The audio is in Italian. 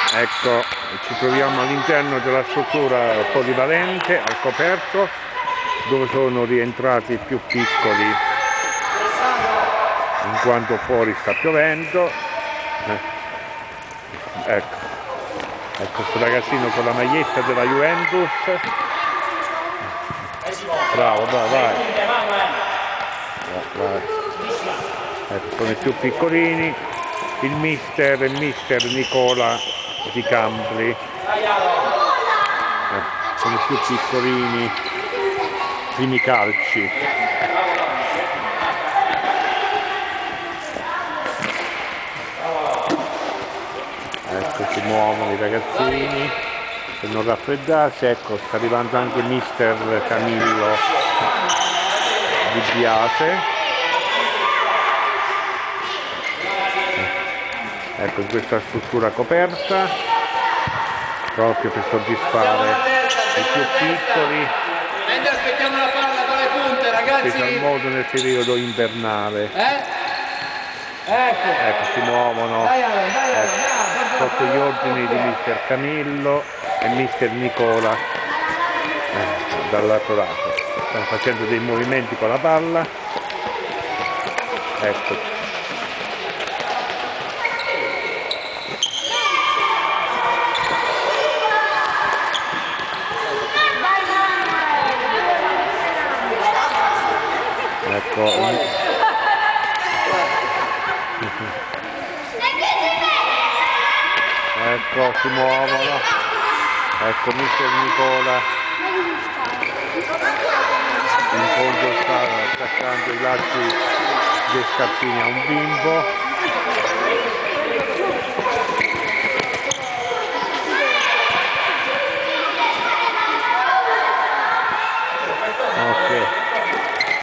Ecco, ci troviamo all'interno della struttura polivalente al coperto, dove sono rientrati i più piccoli in quanto fuori sta piovendo. Ecco, questo ragazzino con la maglietta della Juventus. Bravo, vai. Ecco, sono i più piccolini, il mister Nicola di Campli. Sono i più piccolini, primi calci. Ecco, si muovono i ragazzini per non raffreddarsi. Ecco, sta arrivando anche mister Camillo di Biase. Ecco, in questa struttura coperta, proprio per soddisfare i più piccoli, aspettiamo la palla con le punte, ragazzi. special modo nel periodo invernale. Ecco, si muovono sotto gli ordini di mister Camillo e mister Nicola dall'altro lato. Stanno facendo dei movimenti con la palla. Ecco. Ecco, si muovono. Ecco mister Nicola in fondo sta attaccando i lacci dei scarpini a un bimbo. Ok.